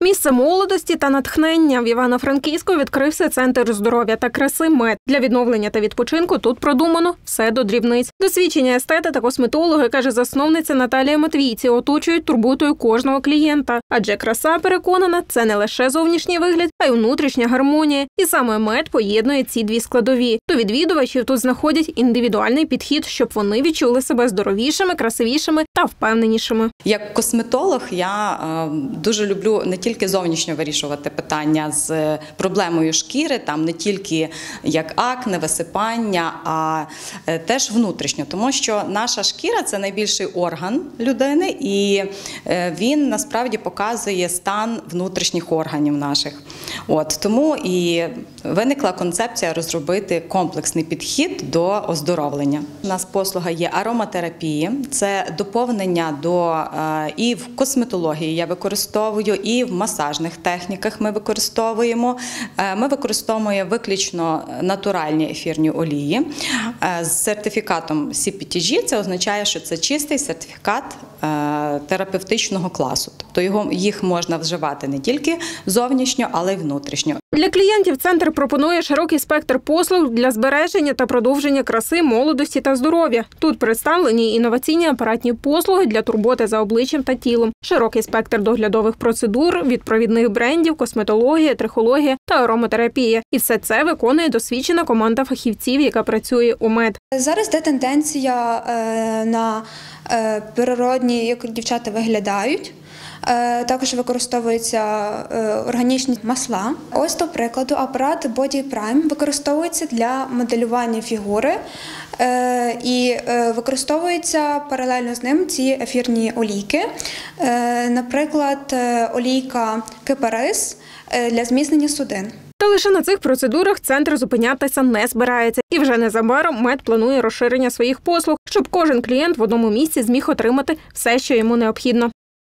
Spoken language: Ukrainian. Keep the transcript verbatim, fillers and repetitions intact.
Місце молодості та натхнення. В Івано-Франківську відкрився центр здоров'я та краси «Мед». Для відновлення та відпочинку тут продумано все до дрібниць. Досвідчені естети та косметологи, каже засновниця Наталія Матвійці, оточують турботою кожного клієнта. Адже краса, переконана, це не лише зовнішній вигляд, а й внутрішня гармонія. І саме «Мед» поєднує ці дві складові. До відвідувачів тут знаходять індивідуальний підхід, щоб вони відчули себе здоровішими, красивішими та впевненішими. Як косметолог я дуже люблю не тільки зовнішньо вирішувати питання з проблемою шкіри, там не тільки як акне, висипання, а теж внутрішньо. Тому що наша шкіра – це найбільший орган людини, і він насправді показує стан внутрішніх органів наших. От, тому і виникла концепція розробити комплексний підхід до оздоровлення. У нас послуга є ароматерапії, це доповнення до і в косметології я використовую, і в масажних техніках ми використовуємо. Ми використовуємо виключно натуральні ефірні олії з сертифікатом сі пі ті джі. Це означає, що це чистий сертифікат терапевтичного класу. Тобто його, їх можна вживати не тільки зовнішньо, але й внутрішньо. Для клієнтів центр пропонує широкий спектр послуг для збереження та продовження краси, молодості та здоров'я. Тут представлені інноваційні апаратні послуги для турботи за обличчям та тілом, широкий спектр доглядових процедур від провідних брендів, косметологія, трихологія та ароматерапія. І все це виконує досвідчена команда фахівців, яка працює у «Мед». Зараз йде тенденція на природні, як дівчата виглядають. Також використовуються органічні масла. Ось, до прикладу, апарат Body Prime використовується для моделювання фігури і використовуються паралельно з ним ці ефірні олійки. Наприклад, олійка кипарис для зміцнення судин. Та лише на цих процедурах центр зупинятися не збирається. І вже незабаром «Мед» планує розширення своїх послуг, щоб кожен клієнт в одному місці зміг отримати все, що йому необхідно.